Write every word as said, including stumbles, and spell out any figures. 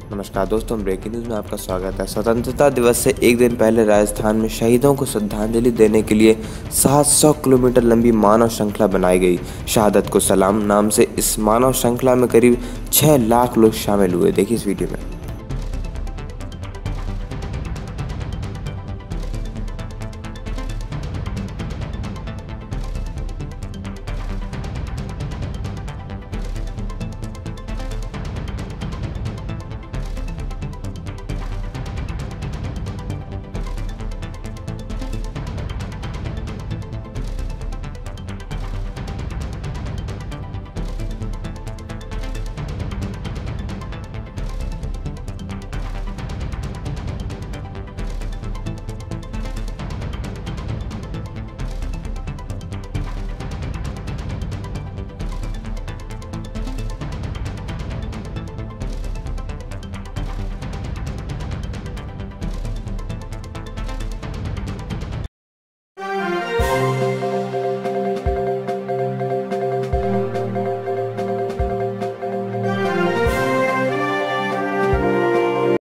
नमस्कार दोस्तों, breaking news में आपका स्वागत है। स्वतंत्रता दिवस से एक दिन पहले राजस्थान में शहीदों को श्रद्धांजलि देने के लिए सात सौ किलोमीटर लंबी मानव श्रृंखला बनाई गई। शहादत को सलाम नाम से इस मानव श्रृंखला में करीब छह लाख लोग शामिल हुए। देखिए इस वीडियो में।